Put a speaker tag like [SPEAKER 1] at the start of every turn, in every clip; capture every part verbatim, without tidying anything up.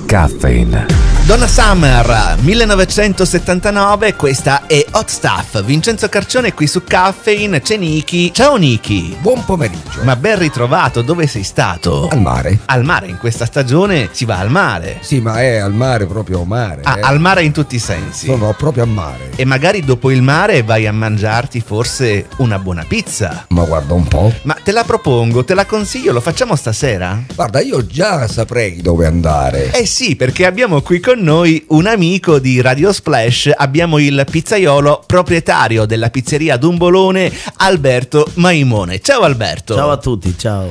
[SPEAKER 1] Caffeine.
[SPEAKER 2] Donna Summer, millenovecentosettantanove, questa è Hot Stuff. Vincenzo Carcione qui su Caffeine, c'è Niki. Ciao Niki.
[SPEAKER 3] Buon pomeriggio.
[SPEAKER 2] Ma ben ritrovato, dove sei stato?
[SPEAKER 3] Al mare.
[SPEAKER 2] Al mare, in questa stagione si va al mare.
[SPEAKER 3] Sì, ma è al mare, proprio mare.
[SPEAKER 2] Ah,
[SPEAKER 3] eh.
[SPEAKER 2] al mare in tutti i sensi.
[SPEAKER 3] Sono proprio al mare.
[SPEAKER 2] E magari dopo il mare vai a mangiarti forse una buona pizza.
[SPEAKER 3] Ma guarda un po'.
[SPEAKER 2] Ma te la propongo, te la consiglio, lo facciamo stasera?
[SPEAKER 3] Guarda, io già saprei dove andare.
[SPEAKER 2] Eh sì, perché abbiamo qui con noi un amico di Radio Splash, abbiamo il pizzaiolo proprietario della pizzeria Dumbolone, Alberto Maimone. Ciao Alberto.
[SPEAKER 4] Ciao a tutti, ciao.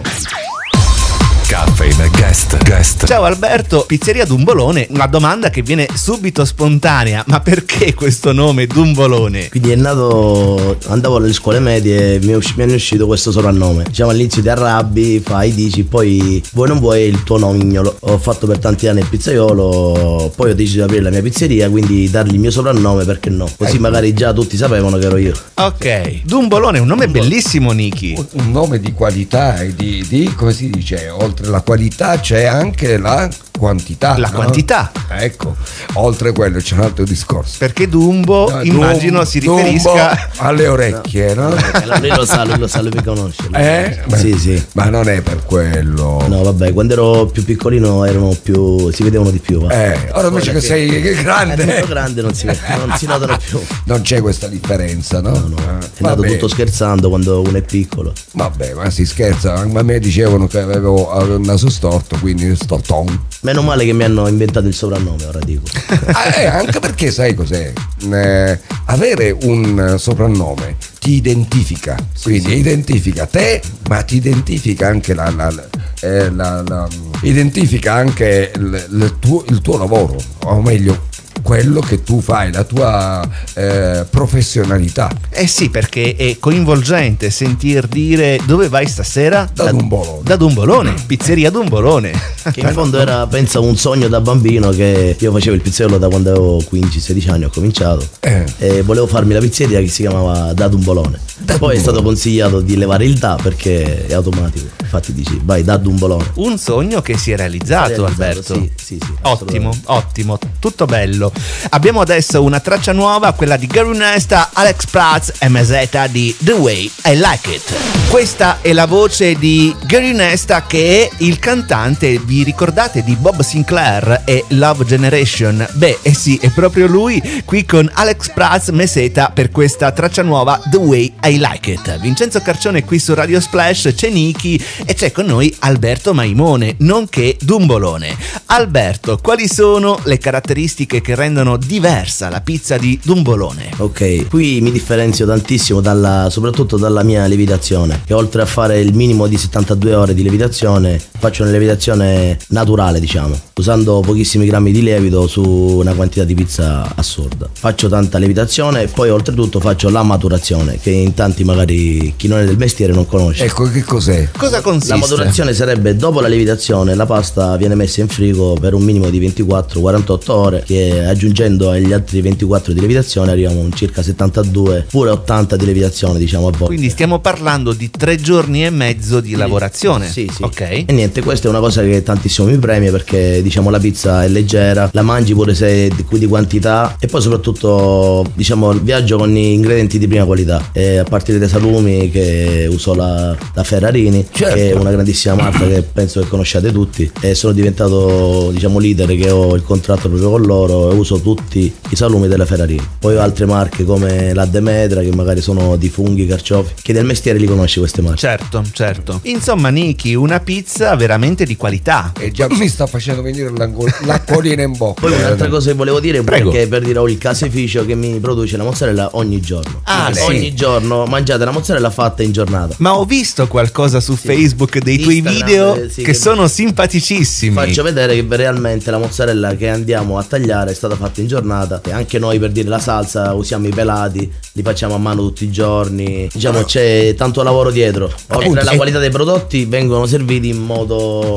[SPEAKER 1] Caffeine guest, guest.
[SPEAKER 2] Ciao Alberto, pizzeria Dumbolone, una domanda che viene subito spontanea, ma perché questo nome Dumbolone?
[SPEAKER 4] Quindi è nato, andavo alle scuole medie e mi, è usci- mi è uscito questo soprannome. Diciamo all'inizio ti arrabbi, fai, dici, poi vuoi non vuoi il tuo nomignolo. Ho fatto per tanti anni il pizzaiolo, poi ho deciso di aprire la mia pizzeria, quindi dargli il mio soprannome, perché no? Così magari già tutti sapevano che ero io.
[SPEAKER 2] Ok, Dumbolone è un nome bellissimo, Niki.
[SPEAKER 3] Un, un nome di qualità e di, di, come si dice, oltre la qualità c'è anche la quantità.
[SPEAKER 2] La
[SPEAKER 3] no?
[SPEAKER 2] quantità.
[SPEAKER 3] Ecco, oltre quello c'è un altro discorso.
[SPEAKER 2] Perché Dumbo,
[SPEAKER 3] No,
[SPEAKER 2] immagino,
[SPEAKER 3] Dum-
[SPEAKER 2] si
[SPEAKER 3] Dumbo
[SPEAKER 2] riferisca
[SPEAKER 3] alle orecchie, no?
[SPEAKER 4] No, lui lo sa, lui lo sa, lui mi conosce. lui
[SPEAKER 3] Eh?
[SPEAKER 4] mi conosce. Sì, sì.
[SPEAKER 3] Ma non è per quello.
[SPEAKER 4] No, vabbè, quando ero più piccolino erano più, si vedevano di più. Va.
[SPEAKER 3] Eh, ora invece che sei grande,
[SPEAKER 4] È molto grande, non si, non si notano più.
[SPEAKER 3] non c'è questa differenza, no?
[SPEAKER 4] No, no.
[SPEAKER 3] Eh,
[SPEAKER 4] È nato
[SPEAKER 3] vabbè.
[SPEAKER 4] tutto scherzando quando uno è piccolo.
[SPEAKER 3] Vabbè, ma si scherza, ma a me dicevano che avevo, avevo il naso storto, quindi sto ton.
[SPEAKER 4] Meno male che mi hanno inventato il soprannome, ora dico.
[SPEAKER 3] Ah, eh, anche perché sai cos'è? Eh, avere un soprannome ti identifica, quindi identifica te, ma ti identifica anche la, la, la, eh, la- la- identifica anche il, il tuo, il tuo lavoro, o meglio quello che tu fai, la tua eh, professionalità.
[SPEAKER 2] Eh sì, perché è coinvolgente sentir dire dove vai stasera?
[SPEAKER 3] Da Dumbolone.
[SPEAKER 2] Da Dumbolone, pizzeria Dumbolone.
[SPEAKER 4] Che in fondo era, pensa, un sogno da bambino, che io facevo il pizzaiolo da quando avevo quindici sedici anni, ho cominciato.
[SPEAKER 3] Eh.
[SPEAKER 4] E volevo farmi la pizzeria che si chiamava Da Dumbolone.
[SPEAKER 3] Da
[SPEAKER 4] Poi è stato
[SPEAKER 3] Dumbolone.
[SPEAKER 4] consigliato di levare il da perché è automatico. Infatti dici, vai Da Dumbolone.
[SPEAKER 2] Un sogno che si è realizzato,
[SPEAKER 4] Realizzato,
[SPEAKER 2] Alberto.
[SPEAKER 4] Sì, sì, sì.
[SPEAKER 2] Ottimo,
[SPEAKER 4] assolutamente.
[SPEAKER 2] ottimo, tutto bello. Abbiamo adesso una traccia nuova, quella di Gary Nesta, Alex Prats e Meseta di The Way I Like It. Questa è la voce di Gary Nesta, che è il cantante, vi ricordate, di Bob Sinclair e Love Generation? Beh, eh sì, è proprio lui, qui con Alex Prats, Meseta, per questa traccia nuova The Way I Like It. Vincenzo Carcione qui su Radio Splash, c'è Niki e c'è con noi Alberto Maimone, nonché Dumbolone. Alberto, quali sono le caratteristiche che rendono diversa la pizza di Dumbolone?
[SPEAKER 4] Ok, qui mi differenzio tantissimo dalla, soprattutto dalla mia lievitazione, che oltre a fare il minimo di settantadue ore di lievitazione faccio una lievitazione naturale, diciamo, usando pochissimi grammi di lievito su una quantità di pizza assurda. Faccio tanta lievitazione e poi oltretutto faccio la maturazione, che in tanti magari chi non è del mestiere non conosce.
[SPEAKER 3] Ecco, che cos'è?
[SPEAKER 2] Cosa consiste?
[SPEAKER 4] La maturazione sarebbe dopo la lievitazione la pasta viene messa in frigo per un minimo di ventiquattro quarantotto ore, che aggiungendo agli altri ventiquattro di lievitazione arriviamo a un circa settantadue, pure ottanta di lievitazione, diciamo, a volte.
[SPEAKER 2] Quindi stiamo parlando di tre giorni e mezzo di lavorazione.
[SPEAKER 4] Sì, sì.
[SPEAKER 2] Ok.
[SPEAKER 4] E niente, questa è una cosa che tantissimo mi premia, perché diciamo la pizza è leggera, la mangi pure se di, di quantità, e poi soprattutto diciamo viaggio con ingredienti di prima qualità, e a partire dai salumi che uso la, la Ferrarini,
[SPEAKER 3] Certo.
[SPEAKER 4] che è una grandissima marca che penso che conosciate tutti, e sono diventato diciamo leader, che ho il contratto proprio con loro e uso tutti i salumi della Ferrarini. Poi ho altre marche come la Demetra, che magari sono di funghi, carciofi, che del mestiere li conosci queste marche.
[SPEAKER 2] Certo, certo. Insomma, Niki, una pizza veramente di qualità.
[SPEAKER 3] E già mi sta facendo venire l'angol- l'acquolina in bocca.
[SPEAKER 4] Poi un'altra cosa che volevo dire è
[SPEAKER 2] Prego.
[SPEAKER 4] che per dire ho il caseificio che mi produce la mozzarella ogni giorno.
[SPEAKER 2] Ah,
[SPEAKER 4] Quindi
[SPEAKER 2] sì.
[SPEAKER 4] ogni giorno mangiate la mozzarella fatta in giornata.
[SPEAKER 2] Ma ho visto qualcosa su Facebook dei tuoi
[SPEAKER 4] Instagram,
[SPEAKER 2] video
[SPEAKER 4] eh, sì,
[SPEAKER 2] che,
[SPEAKER 4] che-
[SPEAKER 2] sono simpaticissimi.
[SPEAKER 4] Faccio vedere che realmente la mozzarella che andiamo a tagliare è stata fatta in giornata, e anche noi, per dire, la salsa usiamo i pelati, li facciamo a mano tutti i giorni, diciamo c'è tanto lavoro dietro. Oltre
[SPEAKER 3] Appunto,
[SPEAKER 4] alla
[SPEAKER 3] e-
[SPEAKER 4] qualità dei prodotti vengono serviti in modo
[SPEAKER 2] Elegante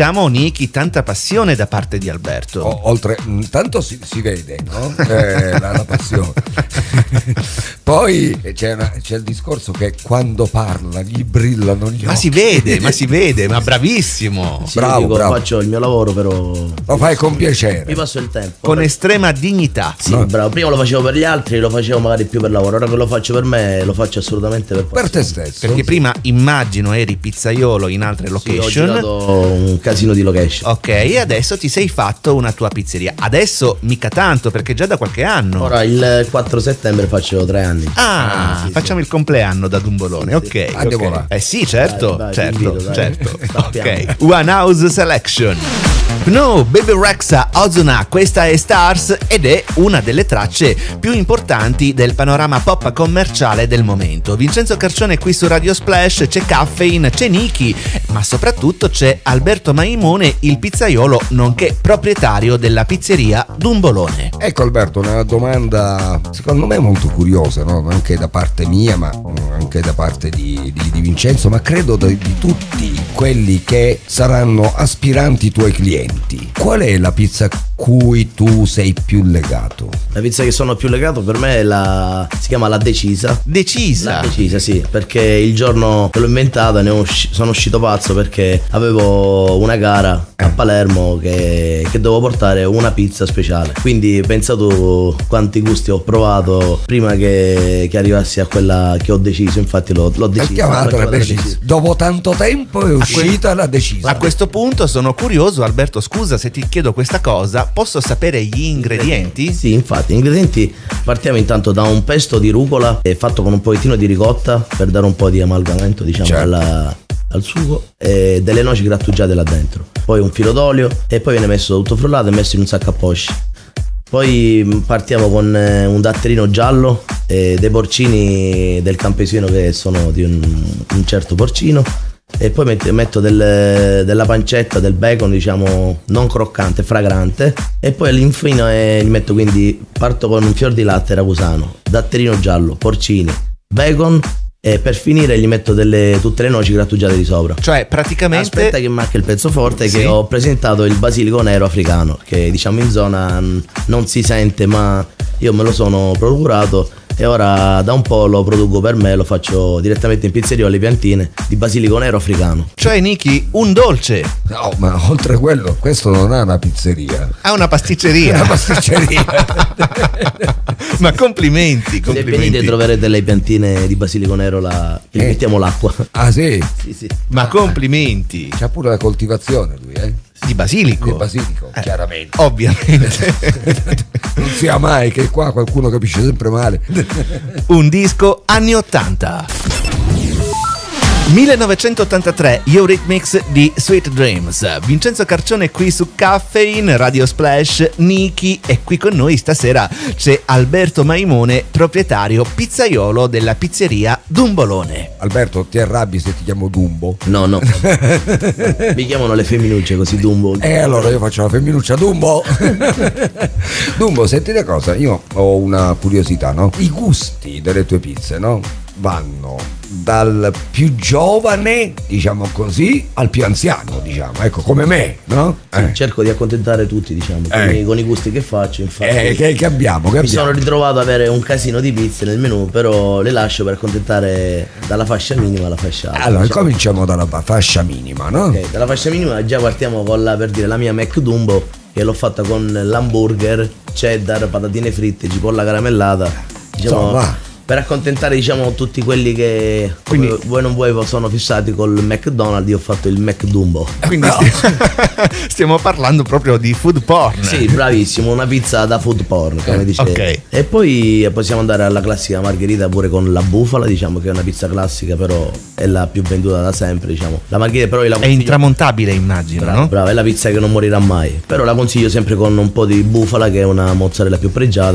[SPEAKER 2] sentiamo, Niki, tanta passione da parte di Alberto.
[SPEAKER 3] O- oltre, intanto si, si vede, no? Eh, la, la passione. Poi c'è, una, c'è il discorso che quando parla gli brillano gli occhi.
[SPEAKER 2] Ma si vede, ma si vede, ma bravissimo.
[SPEAKER 4] Sì,
[SPEAKER 3] Bravo,
[SPEAKER 4] dico,
[SPEAKER 3] bravo.
[SPEAKER 4] faccio il mio lavoro, però
[SPEAKER 3] Lo fai con piacere.
[SPEAKER 4] mi passo il tempo.
[SPEAKER 2] Con
[SPEAKER 4] Ora-
[SPEAKER 2] estrema dignità.
[SPEAKER 4] Sì,
[SPEAKER 3] No.
[SPEAKER 4] bravo. Prima lo facevo per gli altri, lo facevo magari più per lavoro. Ora che lo faccio per me, lo faccio assolutamente per
[SPEAKER 3] Per te stesso.
[SPEAKER 2] Perché prima immagino eri pizzaiolo in altre
[SPEAKER 4] Sì, ho
[SPEAKER 2] location.
[SPEAKER 4] girato un casino di location.
[SPEAKER 2] Ok, e adesso ti sei fatto una tua pizzeria. Adesso mica tanto, perché già da qualche anno.
[SPEAKER 4] Ora il quattro settembre faccio tre anni.
[SPEAKER 2] Ah,
[SPEAKER 4] sì,
[SPEAKER 2] facciamo il compleanno da Dumbolone.
[SPEAKER 4] Sì, sì.
[SPEAKER 2] Ok,
[SPEAKER 3] Andiamo
[SPEAKER 2] ok.
[SPEAKER 3] là.
[SPEAKER 2] Eh sì, certo,
[SPEAKER 4] Vai, vai,
[SPEAKER 2] certo,
[SPEAKER 4] ti invito, dai.
[SPEAKER 2] certo.
[SPEAKER 4] Sappiamo.
[SPEAKER 2] Ok, One House Selection. No, Baby Rexha Ozuna, questa è Stars ed è una delle tracce più importanti del panorama pop commerciale del momento. Vincenzo Carcione qui su Radio Splash, c'è Caffeine, c'è Niki, ma soprattutto c'è Alberto Maimone, il pizzaiolo nonché proprietario della pizzeria Dumbolone.
[SPEAKER 3] Ecco Alberto, una domanda secondo me molto curiosa, no? Anche da parte mia, ma anche da parte di, di, di Vincenzo, ma credo di, di tutti quelli che saranno aspiranti tuoi clienti. Qual è la pizza a cui tu sei più legato?
[SPEAKER 4] La pizza che sono più legato per me è la si chiama La Decisa.
[SPEAKER 2] Decisa.
[SPEAKER 4] La Decisa, sì, perché il giorno che l'ho inventata ne ho usci- sono uscito pazzo perché avevo una gara a Palermo che, che dovevo portare una pizza speciale. Quindi pensa tu quanti gusti ho provato prima che, che arrivassi a quella che ho deciso. Infatti l'ho, l'ho
[SPEAKER 3] Hai
[SPEAKER 4] decisa.
[SPEAKER 3] chiamato
[SPEAKER 4] l'ho
[SPEAKER 3] la
[SPEAKER 4] chiamata
[SPEAKER 3] decisa. Dopo tanto tempo è uscita la decisa.
[SPEAKER 2] A questo punto sono curioso, Alberto, scusa se ti chiedo questa cosa, posso sapere gli ingredienti?
[SPEAKER 4] Sì, infatti, ingredienti partiamo intanto da un pesto di rucola eh, fatto con un pochettino di ricotta per dare un po' di amalgamento, diciamo,
[SPEAKER 3] Certo.
[SPEAKER 4] alla- al sugo, e delle noci grattugiate là dentro. Poi un filo d'olio e poi viene messo tutto frullato e messo in un sacco a posci. Poi mh, partiamo con eh, un datterino giallo e dei porcini del campesino che sono di un, un certo porcino. E poi met- metto del- della pancetta, del bacon, diciamo, non croccante, fragrante. E poi all'infine eh, gli metto, quindi parto con un fior di latte ragusano, datterino giallo, porcini, bacon e per finire gli metto delle, tutte le noci grattugiate di sopra.
[SPEAKER 2] Cioè praticamente...
[SPEAKER 4] Aspetta che manca il pezzo forte,
[SPEAKER 2] Sì.
[SPEAKER 4] che ho presentato il basilico nero africano, che diciamo in zona mh, non si sente, ma io me lo sono procurato e ora da un po' lo produco per me, lo faccio direttamente in pizzeria alle piantine di basilico nero africano.
[SPEAKER 2] Cioè, Niki, un dolce.
[SPEAKER 3] No, ma oltre a quello, questo non è una pizzeria.
[SPEAKER 2] Ha una pasticceria.
[SPEAKER 3] È una pasticceria.
[SPEAKER 2] Ma complimenti,
[SPEAKER 4] Se
[SPEAKER 2] complimenti.
[SPEAKER 4] venite troverete le piantine di basilico nero là, che gli
[SPEAKER 3] Eh.
[SPEAKER 4] mettiamo l'acqua.
[SPEAKER 3] Ah sì?
[SPEAKER 4] Sì, sì.
[SPEAKER 2] Ma complimenti.
[SPEAKER 3] C'ha pure la coltivazione lui, eh?
[SPEAKER 2] Di basilico.
[SPEAKER 3] Di basilico,
[SPEAKER 2] Eh,
[SPEAKER 3] chiaramente.
[SPEAKER 2] Ovviamente.
[SPEAKER 3] Non sia mai che qua qualcuno capisce sempre male.
[SPEAKER 2] Un disco anni ottanta. millenovecentottantatré, Eurythmics di Sweet Dreams. Vincenzo Carcione qui su Caffeine, Radio Splash, Niki, e qui con noi stasera c'è Alberto Maimone, proprietario pizzaiolo della pizzeria Dumbolone.
[SPEAKER 3] Alberto, ti arrabbi se ti chiamo Dumbo?
[SPEAKER 4] No, no. Mi chiamano le femminucce così Dumbo.
[SPEAKER 3] E allora io faccio la femminuccia Dumbo. Dumbo, senti una cosa, io ho una curiosità, no? I gusti delle tue pizze, no? Vanno dal più giovane, diciamo così, al più anziano, diciamo, ecco, come me, no? Eh.
[SPEAKER 4] Cerco di accontentare tutti, diciamo, con,
[SPEAKER 3] Eh.
[SPEAKER 4] i, con i gusti che faccio. Infatti,
[SPEAKER 3] Eh, che, che abbiamo, che
[SPEAKER 4] mi sono
[SPEAKER 3] abbiamo?
[SPEAKER 4] ritrovato ad avere un casino di pizze nel menù, però le lascio per accontentare dalla fascia minima alla fascia alta.
[SPEAKER 3] Allora,
[SPEAKER 4] diciamo.
[SPEAKER 3] cominciamo dalla fascia minima, no?
[SPEAKER 4] Ok, dalla fascia minima già partiamo con la, per dire, la mia Mac Dumbo, che l'ho fatta con l'hamburger, cheddar, patatine fritte, cipolla caramellata. Diciamo,
[SPEAKER 3] Insomma.
[SPEAKER 4] per accontentare, diciamo, tutti quelli che
[SPEAKER 2] Quindi-
[SPEAKER 4] come vuoi non vuoi sono fissati col McDonald's, io ho fatto il Mac Dumbo.
[SPEAKER 2] Quindi stiamo parlando proprio di food porn.
[SPEAKER 4] Sì, bravissimo, una pizza da food porn, come dicevi.
[SPEAKER 2] ok.
[SPEAKER 4] E poi possiamo andare alla classica margherita pure con la bufala, diciamo che è una pizza classica, però è la più venduta da sempre, diciamo. La margherita però io la
[SPEAKER 2] È
[SPEAKER 4] consiglio.
[SPEAKER 2] intramontabile, immagino,
[SPEAKER 4] Brava,
[SPEAKER 2] no?
[SPEAKER 4] brava, è la pizza che non morirà mai. Però la consiglio sempre con un po' di bufala, che è una mozzarella più pregiata,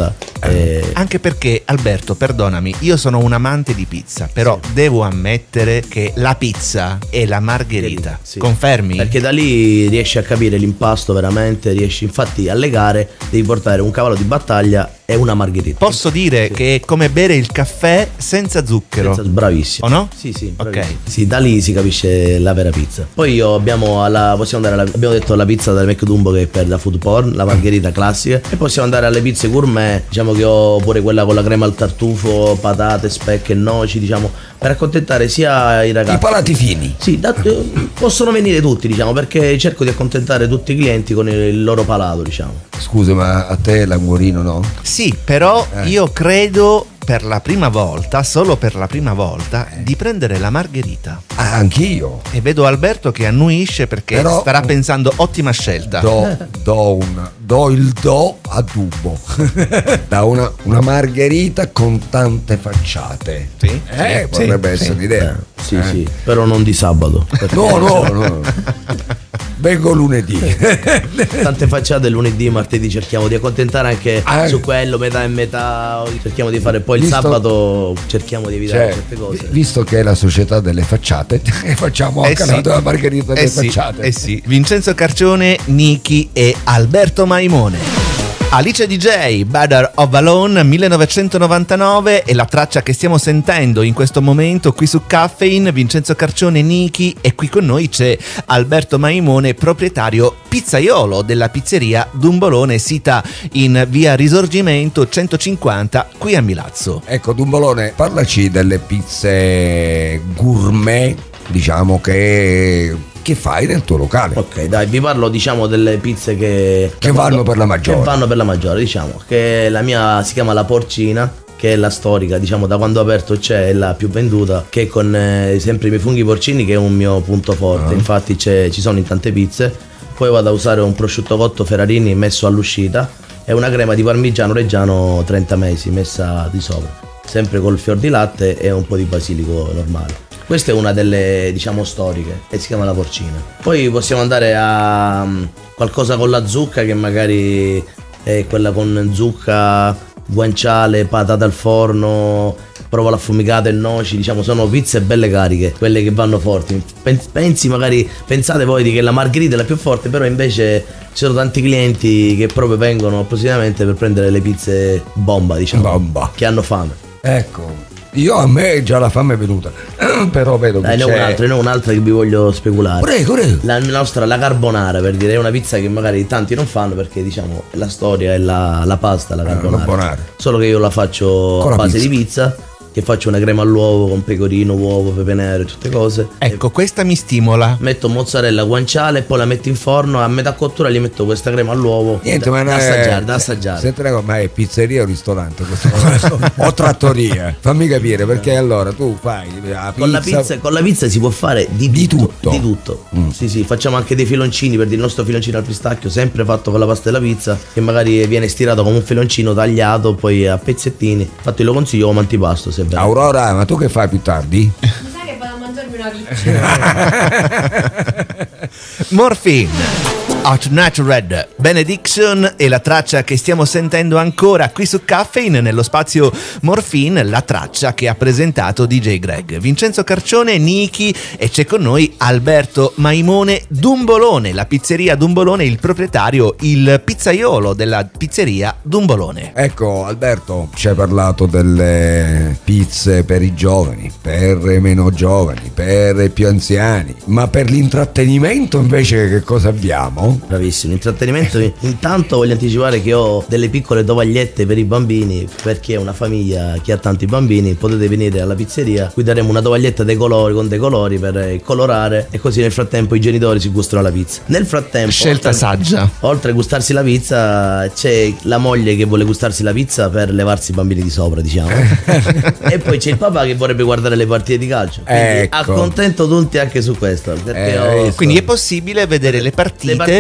[SPEAKER 4] Eh,
[SPEAKER 2] Anche perché, Alberto, perdonami, io sono un amante di pizza, però
[SPEAKER 4] Sì.
[SPEAKER 2] devo ammettere che la pizza è la margherita.
[SPEAKER 4] Sì.
[SPEAKER 2] Confermi?
[SPEAKER 4] Perché da lì riesci a capire l'impasto veramente, riesci infatti a legare, devi portare un cavallo di battaglia e una margherita.
[SPEAKER 2] Posso dire
[SPEAKER 4] Sì.
[SPEAKER 2] che è come bere il caffè senza zucchero.
[SPEAKER 4] Senza- Bravissimo.
[SPEAKER 2] O no?
[SPEAKER 4] Sì, sì,
[SPEAKER 2] Ok.
[SPEAKER 4] bravissimo. Sì, da lì si capisce la vera pizza. Poi io abbiamo alla, possiamo andare alla, abbiamo detto la pizza del McDumbo che è per la food porn, la margherita classica, e possiamo andare alle pizze gourmet, diciamo che ho pure quella con la crema al tartufo, patate, speck e noci, diciamo, per accontentare sia i
[SPEAKER 3] I
[SPEAKER 4] ragazzi.
[SPEAKER 3] palati fini.
[SPEAKER 4] Sì, da- possono venire tutti, diciamo, perché cerco di accontentare tutti i clienti con il loro palato, diciamo.
[SPEAKER 3] Scusa, ma a te l'anguorino no?
[SPEAKER 2] Sì, però
[SPEAKER 3] Eh.
[SPEAKER 2] io credo per la prima volta, solo per la prima volta, di prendere la margherita.
[SPEAKER 3] Ah, anch'io.
[SPEAKER 2] E vedo Alberto che annuisce perché
[SPEAKER 3] Però-
[SPEAKER 2] starà pensando ottima scelta.
[SPEAKER 3] Do, do, un, do il do a Dubbo. Da una, una margherita con tante facciate.
[SPEAKER 2] Sì,
[SPEAKER 3] Eh,
[SPEAKER 2] sì,
[SPEAKER 3] potrebbe
[SPEAKER 2] sì,
[SPEAKER 3] essere un'idea.
[SPEAKER 4] Sì,
[SPEAKER 3] Eh.
[SPEAKER 4] sì, però non di sabato. perché
[SPEAKER 3] No, no, no. Vengo lunedì.
[SPEAKER 4] Tante facciate lunedì, martedì cerchiamo di accontentare anche
[SPEAKER 3] Ah.
[SPEAKER 4] su quello, metà e metà, cerchiamo di fare poi il
[SPEAKER 3] Visto-
[SPEAKER 4] sabato, cerchiamo di evitare
[SPEAKER 3] Cioè,
[SPEAKER 4] certe cose.
[SPEAKER 3] vi- visto che è la società delle facciate, facciamo anche la la margherita delle
[SPEAKER 2] eh sì,
[SPEAKER 3] facciate.
[SPEAKER 2] eh sì. Vincenzo Carcione, Niki e Alberto Maimone. Alice D J, Better of Alone millenovecentonovantanove è la traccia che stiamo sentendo in questo momento qui su Caffeine. Vincenzo Carcione, Niki, e qui con noi c'è Alberto Maimone, proprietario pizzaiolo della pizzeria Dumbolone, sita in via Risorgimento centocinquanta qui a Milazzo.
[SPEAKER 3] Ecco, Dumbolone, parlaci delle pizze gourmet, diciamo, che, che fai nel tuo locale.
[SPEAKER 4] Ok, dai, vi parlo diciamo delle pizze che
[SPEAKER 3] Che vanno per la maggiore.
[SPEAKER 4] Che vanno per la maggiore, diciamo. Che la mia si chiama La Porcina, che è la storica, diciamo, da quando ho aperto c'è, è la più venduta, che è con eh, sempre i miei funghi porcini, che è un mio punto forte.
[SPEAKER 3] Ah.
[SPEAKER 4] Infatti c'è- ci sono in tante pizze. Poi vado a usare un prosciutto cotto Ferrarini messo all'uscita e una crema di parmigiano reggiano trenta mesi messa di sopra, sempre col fior di latte e un po' di basilico normale. Questa è una delle, diciamo, storiche e si chiama La Porcina. Poi possiamo andare a mm, qualcosa con la zucca, che magari è quella con zucca, guanciale, patate al forno, provola affumicata e noci, diciamo, sono pizze belle cariche, quelle che vanno forti. Pen- Pensi magari, pensate voi di che la margherita è la più forte, però invece ci sono tanti clienti che proprio vengono appositamente per prendere le pizze bomba, diciamo,
[SPEAKER 3] Bomba.
[SPEAKER 4] che hanno fame.
[SPEAKER 3] Ecco, io a me già la fame è venuta, però vedo che
[SPEAKER 4] Dai, ne ho
[SPEAKER 3] c'è...
[SPEAKER 4] un'altra, ne ho un'altra che vi voglio speculare.
[SPEAKER 3] Prego, prego.
[SPEAKER 4] La nostra, la carbonara, per dire, è una pizza che magari tanti non fanno perché, diciamo, la storia è la, la pasta, la carbonara.
[SPEAKER 3] carbonara.
[SPEAKER 4] Solo che io la faccio
[SPEAKER 3] Con
[SPEAKER 4] a
[SPEAKER 3] la
[SPEAKER 4] base
[SPEAKER 3] pizza.
[SPEAKER 4] di pizza, che faccio una crema all'uovo con pecorino, uovo, pepe nero e tutte cose.
[SPEAKER 2] Ecco, questa mi stimola.
[SPEAKER 4] Metto mozzarella, guanciale e poi la metto in forno. A metà cottura gli metto questa crema all'uovo.
[SPEAKER 3] Niente,
[SPEAKER 4] da,
[SPEAKER 3] ma
[SPEAKER 4] da
[SPEAKER 3] non è-
[SPEAKER 4] assaggiare, da assaggiare.
[SPEAKER 3] Senti, raga, ma è pizzeria o ristorante questo? O trattoria? Fammi capire, perché allora tu fai la pizza,
[SPEAKER 4] Con la, pizza, con la pizza si può fare di,
[SPEAKER 3] Di
[SPEAKER 4] tutto,
[SPEAKER 3] tutto.
[SPEAKER 4] Di tutto.
[SPEAKER 3] Mm.
[SPEAKER 4] Sì, sì, facciamo anche dei filoncini, per dire il nostro filoncino al pistacchio, sempre fatto con la pasta della pizza, che magari viene stirato come un filoncino tagliato, poi a pezzettini. Infatti lo consiglio come antipasto, se è vero.
[SPEAKER 3] Aurora, ma tu che fai più tardi?
[SPEAKER 5] Mi sa che vado a mangiarmi una pizza.
[SPEAKER 2] Morphine, Hot Natured Benediction è la traccia che stiamo sentendo ancora qui su Caffeine, nello spazio Morphine, la traccia che ha presentato D J Greg. Vincenzo Carcione, Niki, e c'è con noi Alberto Maimone, Dumbolone, la pizzeria Dumbolone, il proprietario, il pizzaiolo della pizzeria Dumbolone.
[SPEAKER 3] Ecco, Alberto, ci hai parlato delle pizze per i giovani, per i meno giovani, per i più anziani, ma per l'intrattenimento invece che cosa abbiamo?
[SPEAKER 4] Bravissimo, intrattenimento. Intanto voglio anticipare che ho delle piccole tovagliette per i bambini, perché è una famiglia che ha tanti bambini, potete venire alla pizzeria, qui daremo una tovaglietta dei colori, con dei colori per colorare, e così nel frattempo i genitori si gustano la pizza. Nel frattempo,
[SPEAKER 2] Scelta
[SPEAKER 4] oltre-
[SPEAKER 2] saggia.
[SPEAKER 4] Oltre a gustarsi la pizza, c'è la moglie che vuole gustarsi la pizza per levarsi i bambini di sopra, diciamo. E poi c'è il papà che vorrebbe guardare le partite di calcio. Quindi
[SPEAKER 3] Ecco.
[SPEAKER 4] accontento tutti anche su questo, perché
[SPEAKER 3] Eh,
[SPEAKER 4] ho-
[SPEAKER 2] Quindi è possibile vedere le partite,
[SPEAKER 4] Le partite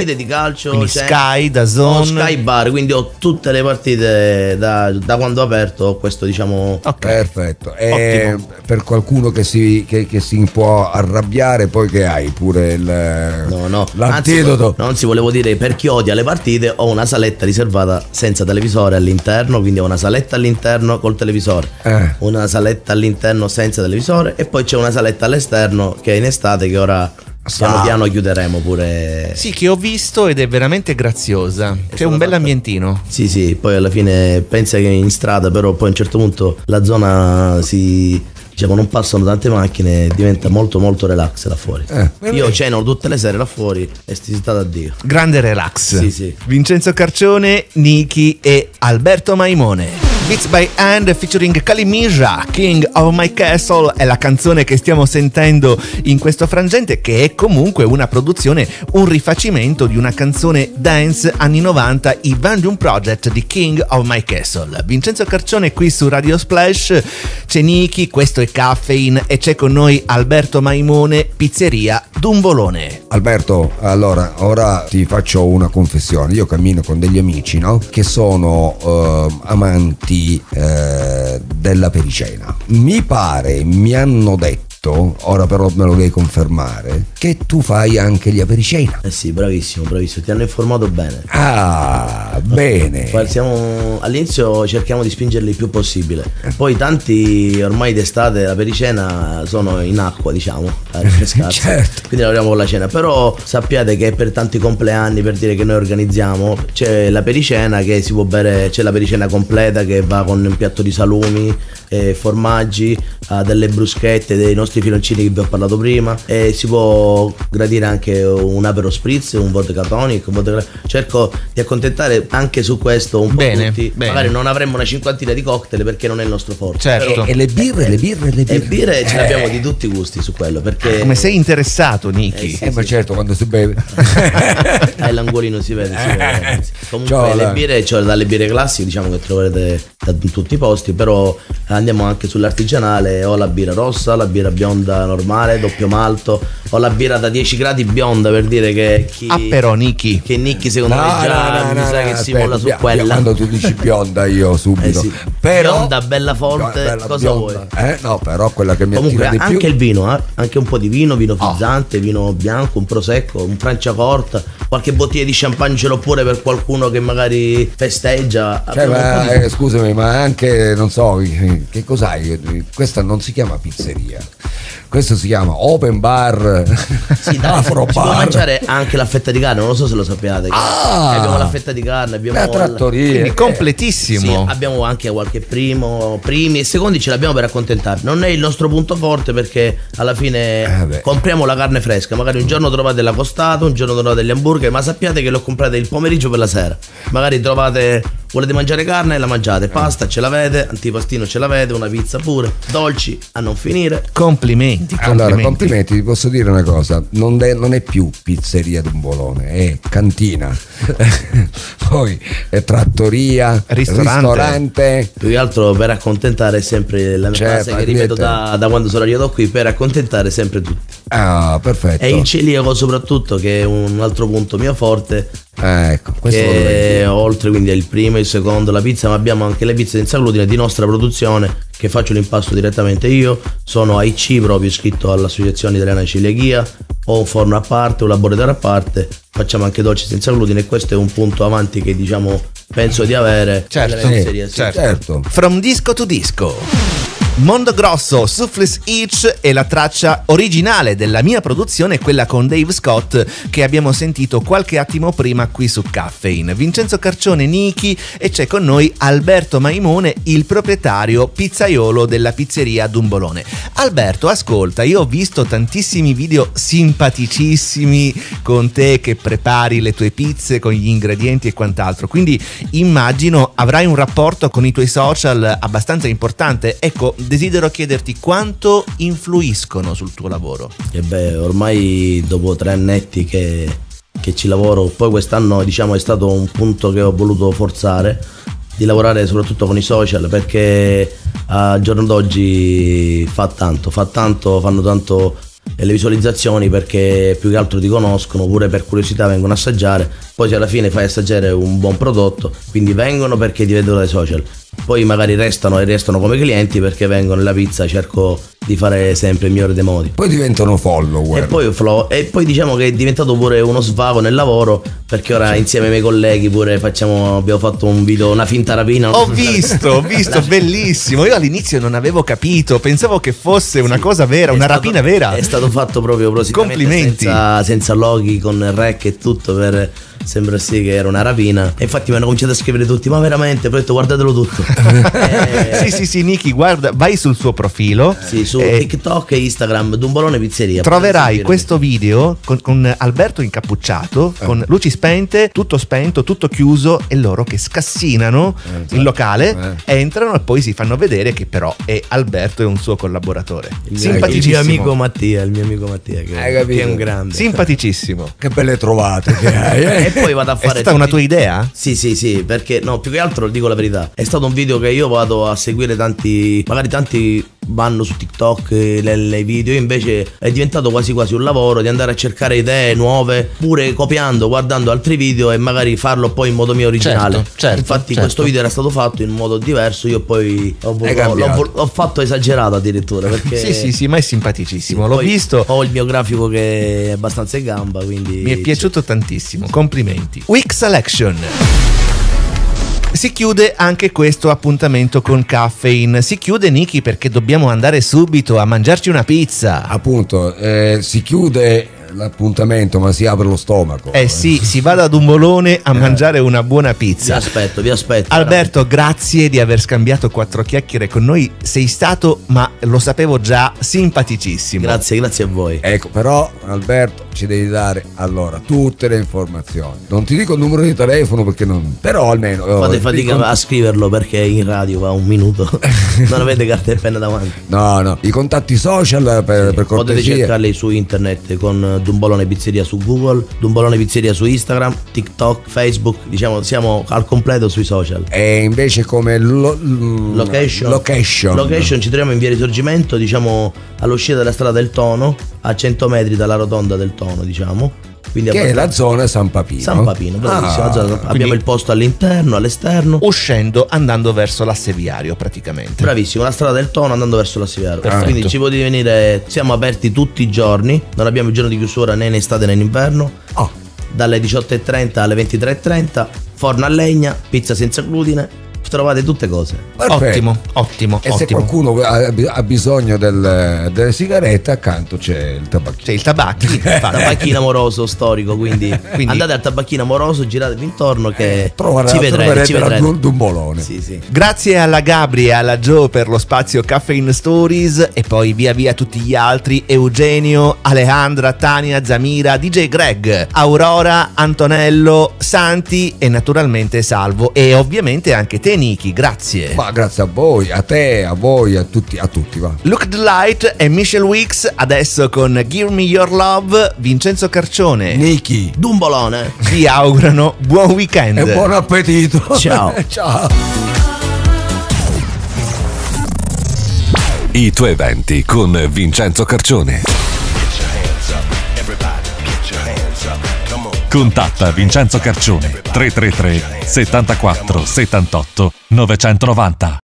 [SPEAKER 4] partite di calcio,
[SPEAKER 2] quindi
[SPEAKER 4] c'è-
[SPEAKER 2] Sky,
[SPEAKER 4] ho
[SPEAKER 2] DAZN.
[SPEAKER 4] Sky Bar, quindi ho tutte le partite da, da quando ho aperto, ho questo diciamo.
[SPEAKER 2] Ok.
[SPEAKER 3] Perfetto. E
[SPEAKER 2] Ottimo.
[SPEAKER 3] per qualcuno che si, che, che si può arrabbiare, poi che hai pure il
[SPEAKER 4] No, no,
[SPEAKER 3] l'antidoto.
[SPEAKER 4] Anzi, non si volevo dire, per chi odia le partite ho una saletta riservata senza televisore all'interno, quindi ho una saletta all'interno col televisore,
[SPEAKER 3] Eh.
[SPEAKER 4] una saletta all'interno senza televisore e poi c'è una saletta all'esterno che è in estate che ora piano
[SPEAKER 3] Ah.
[SPEAKER 4] piano chiuderemo pure.
[SPEAKER 2] Sì, che ho visto ed è veramente graziosa. C'è un bel ambientino.
[SPEAKER 4] Sì, sì, poi alla fine pensa che in strada, però poi a un certo punto la zona si, diciamo, non passano tante macchine, diventa molto molto relax là fuori.
[SPEAKER 3] Eh.
[SPEAKER 4] Io ceno tutte le sere là fuori e sti stata a Dio.
[SPEAKER 2] Grande relax.
[SPEAKER 4] Sì, sì.
[SPEAKER 2] Vincenzo Carcione, Niki e Alberto Maimone. Beats by Hand featuring Kalimija, King of My Castle è la canzone che stiamo sentendo in questo frangente, che è comunque una produzione, un rifacimento di una canzone dance anni novanta, i Bandung Project di King of My Castle. Vincenzo Carcione qui su Radio Splash, c'è Niki, questo è Caffeine e c'è con noi Alberto Maimone, Pizzeria Dumbolone.
[SPEAKER 3] Alberto, allora ora ti faccio una confessione. Io cammino con degli amici, no? Che sono eh, amanti eh, della pericena. Mi pare, mi hanno detto, ora però me lo devi confermare, che tu fai anche gli apericena.
[SPEAKER 4] Eh sì, bravissimo, bravissimo, ti hanno informato bene.
[SPEAKER 3] Ah, bene.
[SPEAKER 4] Poi siamo- all'inizio cerchiamo di spingerli il più possibile, poi tanti ormai d'estate la pericena sono in acqua, diciamo, a rinfrescarsi.
[SPEAKER 3] Certo.
[SPEAKER 4] Quindi lavoriamo con la cena, però sappiate che per tanti compleanni, per dire che noi organizziamo, c'è la pericena che si può bere, c'è la pericena completa che va con un piatto di salumi, eh, formaggi, ha delle bruschette, dei nostri filoncini che vi ho parlato prima, e si può gradire anche un Aperol Spritz, un vodka tonic, un vodka... cerco di accontentare anche su questo un po'
[SPEAKER 2] Bene,
[SPEAKER 4] tutti.
[SPEAKER 2] bene.
[SPEAKER 4] Magari non avremmo una cinquantina di cocktail perché non è il nostro forte.
[SPEAKER 2] Certo.
[SPEAKER 3] E le birre, le birre, le birre.
[SPEAKER 4] E birre ce
[SPEAKER 3] Eh.
[SPEAKER 4] ne abbiamo di tutti i gusti su quello, perché
[SPEAKER 2] Come sei interessato, Niki?
[SPEAKER 4] Eh sì.
[SPEAKER 3] Eh, ma certo, quando si beve.
[SPEAKER 4] Ah, l'angolino si vede, si vede. Comunque
[SPEAKER 3] Ciao,
[SPEAKER 4] le
[SPEAKER 3] dai.
[SPEAKER 4] birre, cioè dalle birre classiche, diciamo che troverete da tutti i posti, però andiamo anche sull'artigianale, o la birra rossa, la birra bionda normale, doppio malto, o la birra da dieci gradi bionda, per dire che chi
[SPEAKER 2] Ah però, Niki.
[SPEAKER 4] che Nicchi secondo me già mi sa che si molla su
[SPEAKER 3] aspetta,
[SPEAKER 4] quella.
[SPEAKER 3] Quando tu dici bionda io subito.
[SPEAKER 4] Eh sì.
[SPEAKER 3] Però,
[SPEAKER 4] Bionda, bella forte,
[SPEAKER 3] bella
[SPEAKER 4] cosa
[SPEAKER 3] bionda. Eh, no, però quella che mi
[SPEAKER 4] Comunque
[SPEAKER 3] attira di
[SPEAKER 4] anche
[SPEAKER 3] più.
[SPEAKER 4] il vino, eh? Anche un po' di vino, vino frizzante, vino bianco, un prosecco, un franciacorta, qualche bottiglia di champagne ce l'ho pure per qualcuno che magari festeggia.
[SPEAKER 3] Cioè,
[SPEAKER 4] Abbiamo un
[SPEAKER 3] ma,
[SPEAKER 4] po' di-
[SPEAKER 3] eh, scusami, ma anche, non so, che cos'hai? Questa non si chiama pizzeria. Questo si chiama open bar,
[SPEAKER 4] Sì, dai,
[SPEAKER 3] afro
[SPEAKER 4] si può
[SPEAKER 3] bar.
[SPEAKER 4] mangiare anche la fetta di carne, non lo so se lo sappiate. che-
[SPEAKER 3] Ah!
[SPEAKER 4] abbiamo la fetta di carne, abbiamo
[SPEAKER 3] La
[SPEAKER 4] il-
[SPEAKER 3] trattoria.
[SPEAKER 2] Quindi
[SPEAKER 3] Eh,
[SPEAKER 2] completissimo.
[SPEAKER 4] Sì, abbiamo anche qualche primo, primi e secondi ce l'abbiamo per accontentarvi. Non è il nostro punto forte perché alla fine
[SPEAKER 3] Eh, beh.
[SPEAKER 4] compriamo la carne fresca. Magari un giorno trovate la costata, un giorno trovate gli hamburger, ma sappiate che lo comprate il pomeriggio per la sera. Magari trovate, volete mangiare carne, la mangiate, pasta ce l'avete, antipastino ce l'avete, una pizza pure, dolci a non finire.
[SPEAKER 2] Complimenti,
[SPEAKER 3] Allora,
[SPEAKER 2] complimenti.
[SPEAKER 3] complimenti, ti posso dire una cosa, non è, non è più pizzeria Dumbolone, è cantina, poi è trattoria,
[SPEAKER 2] Ristorante.
[SPEAKER 3] ristorante.
[SPEAKER 4] Più che altro per accontentare sempre la mia
[SPEAKER 3] Certo,
[SPEAKER 4] frase che ripeto
[SPEAKER 3] niente.
[SPEAKER 4] da, da quando sono arrivato qui, per accontentare sempre tutti.
[SPEAKER 3] Ah, perfetto.
[SPEAKER 4] E il celiaco soprattutto, che è un altro punto mio forte,
[SPEAKER 3] Ah, ecco, questo lo dovevi
[SPEAKER 4] che
[SPEAKER 3] dire.
[SPEAKER 4] oltre quindi al primo, il secondo, la pizza, ma abbiamo anche le pizze senza glutine di nostra produzione, che faccio l'impasto direttamente io. Sono A I C, proprio iscritto all'Associazione Italiana di Celiachia, ho un forno a parte, un laboratorio a parte, facciamo anche dolci senza glutine e questo è un punto avanti che diciamo penso di avere
[SPEAKER 2] Certo,
[SPEAKER 4] nella pizzeria, sì.
[SPEAKER 2] certo.
[SPEAKER 3] Certo.
[SPEAKER 2] From disco to disco. Mondo Grosso, Souffles Each è la traccia originale della mia produzione, quella con Dave Scott che abbiamo sentito qualche attimo prima qui su Caffeine. Vincenzo Carcione, Niki, e c'è con noi Alberto Maimone, il proprietario pizzaiolo della pizzeria Dumbolone. Alberto, ascolta, io ho visto tantissimi video simpaticissimi con te che prepari le tue pizze con gli ingredienti e quant'altro, quindi immagino avrai un rapporto con i tuoi social abbastanza importante. Ecco, desidero chiederti quanto influiscono sul tuo lavoro.
[SPEAKER 4] E beh, ormai dopo tre annetti che, che ci lavoro, poi quest'anno diciamo è stato un punto che ho voluto forzare, di lavorare soprattutto con i social, perché al giorno d'oggi fa tanto, fa tanto, fanno tanto e le visualizzazioni, perché più che altro ti conoscono, pure per curiosità vengono a assaggiare, poi se alla fine fai assaggiare un buon prodotto, quindi vengono perché ti vedono dai social, poi magari restano e restano come clienti perché vengono nella pizza, cerco di fare sempre il migliore dei modi.
[SPEAKER 3] Poi diventano follower.
[SPEAKER 4] E poi, flow, e poi diciamo che è diventato pure uno svago nel lavoro, perché ora insieme ai miei colleghi pure facciamo, abbiamo fatto un video, una finta rapina.
[SPEAKER 2] Ho visto, ho visto, bellissimo. Io all'inizio non avevo capito, pensavo che fosse una cosa vera,
[SPEAKER 4] È
[SPEAKER 2] una
[SPEAKER 4] stato-
[SPEAKER 2] rapina vera.
[SPEAKER 4] È stato fatto proprio prosicamente,
[SPEAKER 2] Complimenti.
[SPEAKER 4] senza, senza loghi, con il rec e tutto, per sembra sì che era una rapina. E infatti mi hanno cominciato a scrivere tutti: ma veramente? Poi ho detto: guardatelo tutto. Eh,
[SPEAKER 2] Sì, sì, sì, Niki, guarda, vai sul suo profilo.
[SPEAKER 4] sì, su
[SPEAKER 2] eh,
[SPEAKER 4] TikTok e Instagram, Dumbolone Pizzeria.
[SPEAKER 2] Troverai
[SPEAKER 4] Potete seguirmi.
[SPEAKER 2] questo video con, con Alberto incappucciato, con luci spente, tutto spento, tutto chiuso, e loro che scassinano il locale, entrano e poi si fanno vedere che però è Alberto e un suo collaboratore.
[SPEAKER 4] Il mio, il
[SPEAKER 2] Simpaticissimo.
[SPEAKER 4] mio amico Mattia, il mio amico Mattia, che,
[SPEAKER 3] Hai capito?
[SPEAKER 4] che è un grande.
[SPEAKER 2] Simpaticissimo.
[SPEAKER 3] Che belle trovate che hai,
[SPEAKER 4] E
[SPEAKER 3] eh?
[SPEAKER 4] poi vado a
[SPEAKER 2] È
[SPEAKER 4] fare
[SPEAKER 2] stata una
[SPEAKER 4] tutti-
[SPEAKER 2] tua idea?
[SPEAKER 4] Sì, sì, sì, perché no, più che altro dico la verità. È stato un video che io vado a seguire tanti, magari tanti vanno su TikTok eh, le, le video, io invece è diventato quasi quasi un lavoro di andare a cercare idee nuove, pure copiando, guardando altri video e magari farlo poi in modo mio originale.
[SPEAKER 2] Certo, certo,
[SPEAKER 4] Infatti
[SPEAKER 2] certo.
[SPEAKER 4] questo video era stato fatto in modo diverso, io poi ho, voluto-
[SPEAKER 3] cambiato.
[SPEAKER 4] l'ho, vol- ho fatto esagerato addirittura, perché
[SPEAKER 2] Sì, sì, sì, ma è simpaticissimo. L'ho
[SPEAKER 4] poi
[SPEAKER 2] visto.
[SPEAKER 4] Ho il mio grafico che è abbastanza in gamba, quindi
[SPEAKER 2] Mi è piaciuto tantissimo, complimenti. Week Selection. Si chiude anche questo appuntamento con Caffeine. Si chiude, Niki, perché dobbiamo andare subito a mangiarci una pizza.
[SPEAKER 3] Appunto, eh, si chiude l'appuntamento, ma si apre lo stomaco.
[SPEAKER 2] Eh sì, si va da Dumbolone a mangiare una buona
[SPEAKER 4] Vi
[SPEAKER 2] pizza.
[SPEAKER 4] aspetto, vi aspetto.
[SPEAKER 2] Alberto, grazie di aver scambiato quattro chiacchiere con noi. Sei stato, ma lo sapevo già, simpaticissimo.
[SPEAKER 4] Grazie, grazie a voi.
[SPEAKER 3] Ecco, però Alberto ci devi dare allora tutte le informazioni. Non ti dico il numero di telefono perché non. Però almeno. eh,
[SPEAKER 4] Fate
[SPEAKER 3] ti
[SPEAKER 4] fatica
[SPEAKER 3] con-
[SPEAKER 4] a scriverlo perché in radio va un minuto. Non avete carta e penna davanti.
[SPEAKER 3] No, no, i contatti social per, per
[SPEAKER 4] Potete
[SPEAKER 3] cortesia.
[SPEAKER 4] cercarli su internet con Dumbolone Pizzeria su Google, Dumbolone Pizzeria su Instagram, TikTok, Facebook. Diciamo, siamo al completo sui social.
[SPEAKER 3] E invece come lo- mm,
[SPEAKER 4] Location.
[SPEAKER 3] location.
[SPEAKER 4] Location ci troviamo in via Risorgimento, diciamo all'uscita della strada del Tono, a cento metri dalla rotonda del Tono, diciamo. Quindi
[SPEAKER 3] Che è
[SPEAKER 4] abbastanza-
[SPEAKER 3] la zona San Papino.
[SPEAKER 4] San Papino, bravissima
[SPEAKER 3] Ah,
[SPEAKER 4] zona. Abbiamo il posto all'interno, all'esterno.
[SPEAKER 2] Uscendo, andando verso l'Asseviario praticamente.
[SPEAKER 4] Bravissimo, la strada del Tono andando verso la Siviero.
[SPEAKER 2] Perfetto.
[SPEAKER 4] Quindi ci potete venire, siamo aperti tutti i giorni, non abbiamo il giorno di chiusura né in estate né in inverno.
[SPEAKER 3] Oh.
[SPEAKER 4] Dalle diciotto e trenta alle ventitré e trenta, forno a legna, pizza senza glutine, trovate tutte cose.
[SPEAKER 3] Perfetto.
[SPEAKER 2] Ottimo, ottimo,
[SPEAKER 3] E se
[SPEAKER 2] ottimo.
[SPEAKER 3] qualcuno ha, ha bisogno del- delle sigarette, accanto c'è il tabacchino.
[SPEAKER 2] C'è il tabacchi.
[SPEAKER 4] Tabacchino amoroso storico, quindi,
[SPEAKER 2] Quindi-
[SPEAKER 4] andate al tabacchino amoroso, giratevi intorno che
[SPEAKER 3] Trova-
[SPEAKER 4] ci vedrete,
[SPEAKER 3] troverete
[SPEAKER 4] ci
[SPEAKER 3] la
[SPEAKER 4] vedrete.
[SPEAKER 3] Dum- Dumbolone.
[SPEAKER 4] Sì, sì.
[SPEAKER 2] Grazie alla Gabri e alla Joe per lo spazio Caffeine Stories, e poi via via tutti gli altri: Eugenio, Alejandra, Tania, Zamira, D J Greg, Aurora, Antonello, Santi e naturalmente Salvo, e ovviamente anche te, Niki. Grazie.
[SPEAKER 3] Ma grazie a voi, a te, a voi, a tutti, a tutti, va.
[SPEAKER 2] Look the Light e Michelle Weeks adesso con Give Me Your Love. Vincenzo Carcione
[SPEAKER 3] Niki,
[SPEAKER 4] Dumbolone.
[SPEAKER 2] vi augurano buon weekend.
[SPEAKER 3] e buon appetito.
[SPEAKER 4] Ciao.
[SPEAKER 3] Ciao.
[SPEAKER 1] I tuoi eventi con Vincenzo Carcione. Contatta Vincenzo Carcione tre tre tre settantaquattro settantotto novecentonovanta.